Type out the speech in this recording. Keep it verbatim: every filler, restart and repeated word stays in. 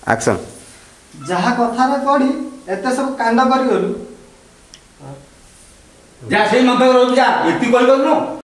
action जहा कथारे पड़ी एते सब कांड करी गलु जा से मंत्र जा एति कहि गलु